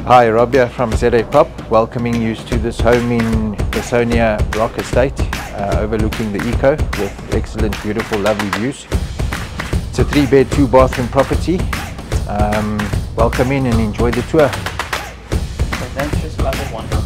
Hi, Robia from ZA Pop, welcoming you to this home in Bassonia Rock Estate, overlooking the eco with excellent, beautiful, lovely views. It's a 3-bed, 2-bathroom property. Welcome in and enjoy the tour. Adventurous level 1.